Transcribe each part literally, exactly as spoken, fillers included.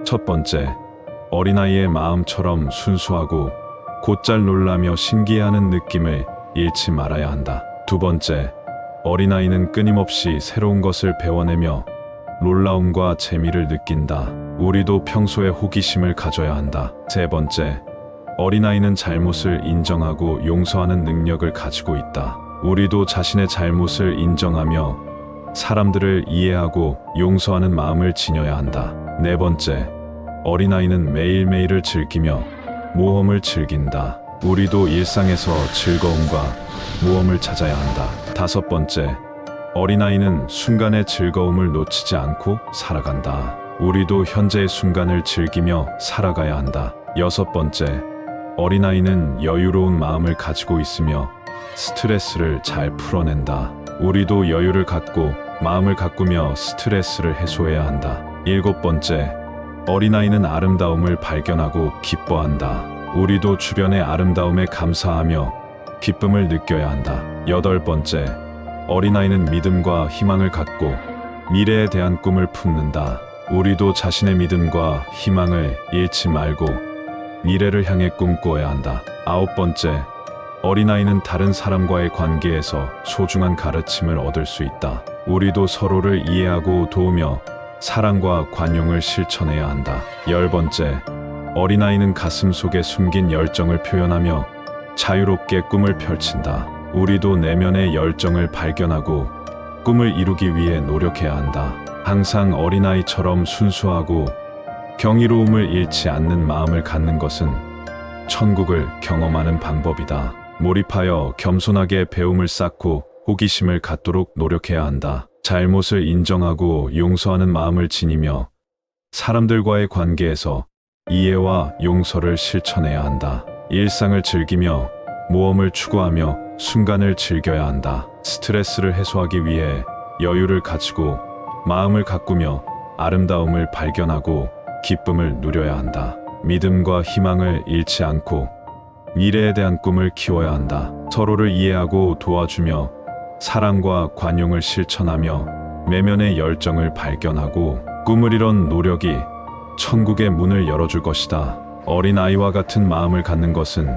첫 번째, 어린아이의 마음처럼 순수하고 곧잘 놀라며 신기해하는 느낌을 잃지 말아야 한다. 두 번째, 어린아이는 끊임없이 새로운 것을 배워내며 놀라움과 재미를 느낀다. 우리도 평소에 호기심을 가져야 한다. 세 번째, 어린아이는 잘못을 인정하고 용서하는 능력을 가지고 있다. 우리도 자신의 잘못을 인정하며 사람들을 이해하고 용서하는 마음을 지녀야 한다. 네 번째, 어린아이는 매일매일을 즐기며 모험을 즐긴다. 우리도 일상에서 즐거움과 모험을 찾아야 한다. 다섯 번째, 어린아이는 순간의 즐거움을 놓치지 않고 살아간다. 우리도 현재의 순간을 즐기며 살아가야 한다. 여섯 번째, 어린아이는 여유로운 마음을 가지고 있으며 스트레스를 잘 풀어낸다. 우리도 여유를 갖고 마음을 가꾸며 스트레스를 해소해야 한다. 일곱 번째, 어린아이는 아름다움을 발견하고 기뻐한다. 우리도 주변의 아름다움에 감사하며 기쁨을 느껴야 한다. 여덟 번째, 어린아이는 믿음과 희망을 갖고 미래에 대한 꿈을 품는다. 우리도 자신의 믿음과 희망을 잃지 말고 미래를 향해 꿈꾸어야 한다. 아홉 번째, 어린아이는 다른 사람과의 관계에서 소중한 가르침을 얻을 수 있다. 우리도 서로를 이해하고 도우며 사랑과 관용을 실천해야 한다. 열 번째, 어린아이는 가슴 속에 숨긴 열정을 표현하며 자유롭게 꿈을 펼친다. 우리도 내면의 열정을 발견하고 꿈을 이루기 위해 노력해야 한다. 항상 어린아이처럼 순수하고 경이로움을 잃지 않는 마음을 갖는 것은 천국을 경험하는 방법이다. 몰입하여 겸손하게 배움을 쌓고 호기심을 갖도록 노력해야 한다. 잘못을 인정하고 용서하는 마음을 지니며 사람들과의 관계에서 이해와 용서를 실천해야 한다. 일상을 즐기며 모험을 추구하며 순간을 즐겨야 한다. 스트레스를 해소하기 위해 여유를 가지고 마음을 가꾸며 아름다움을 발견하고 기쁨을 누려야 한다. 믿음과 희망을 잃지 않고 미래에 대한 꿈을 키워야 한다. 서로를 이해하고 도와주며 사랑과 관용을 실천하며 내면의 열정을 발견하고 꿈을 이룬 노력이 천국의 문을 열어줄 것이다. 어린아이와 같은 마음을 갖는 것은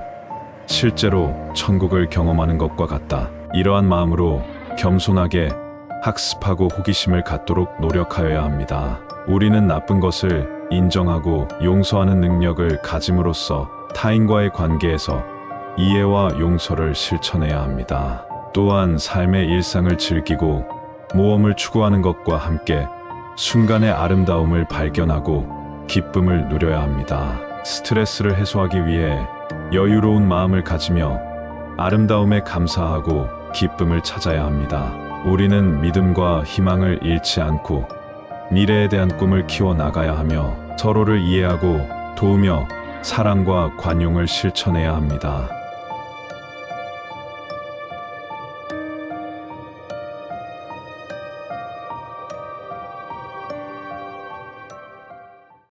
실제로 천국을 경험하는 것과 같다. 이러한 마음으로 겸손하게 학습하고 호기심을 갖도록 노력하여야 합니다. 우리는 나쁜 것을 인정하고 용서하는 능력을 가짐으로써 타인과의 관계에서 이해와 용서를 실천해야 합니다. 또한 삶의 일상을 즐기고 모험을 추구하는 것과 함께 순간의 아름다움을 발견하고 기쁨을 누려야 합니다. 스트레스를 해소하기 위해 여유로운 마음을 가지며 아름다움에 감사하고 기쁨을 찾아야 합니다. 우리는 믿음과 희망을 잃지 않고 미래에 대한 꿈을 키워 나가야 하며 서로를 이해하고 도우며 사랑과 관용을 실천해야 합니다.